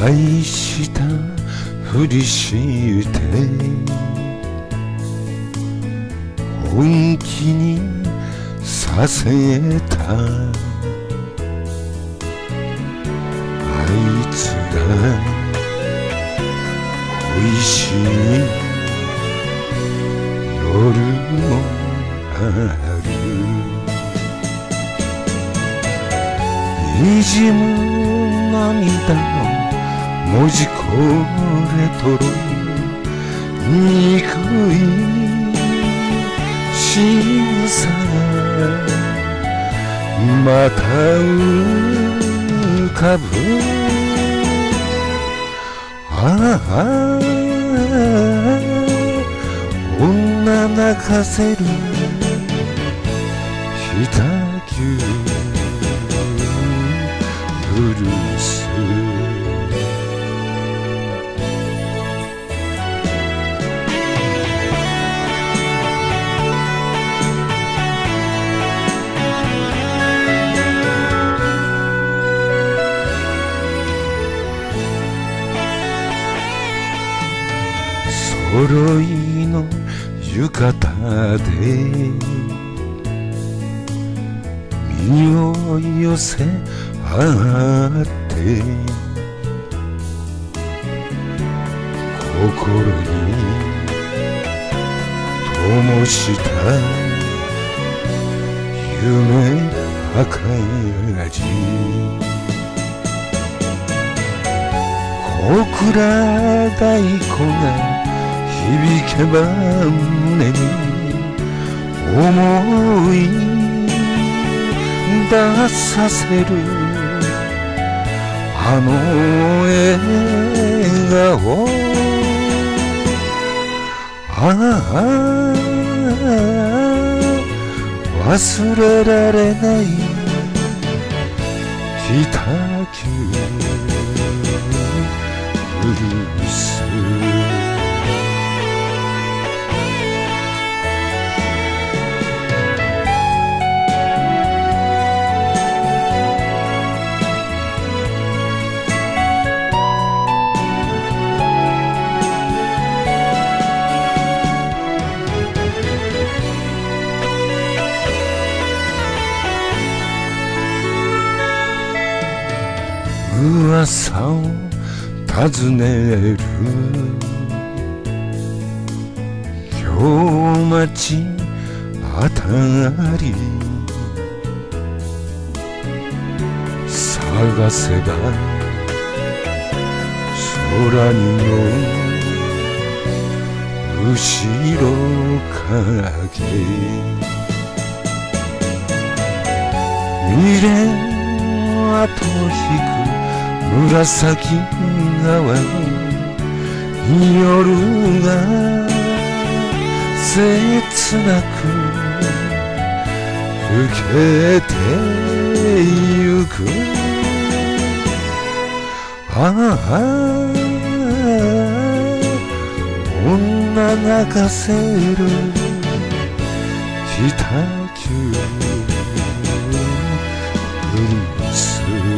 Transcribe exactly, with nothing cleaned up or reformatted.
愛したふりして本気にさせたあいつが恋しい夜もあるにじむ涙の文字これとろ憎い仕草また浮かぶああ女泣かせる北九ブルース揃いの浴衣で身を寄せ合って心に灯した夢ばかり小倉太鼓が響けば胸に思い出させるあの笑顔ああ忘れられない北九ブルース噂を尋ねる京町あたり探せば空にの後ろ影未練後引く紫川の夜が切なく更けてゆくああ女泣かせる北九ブルース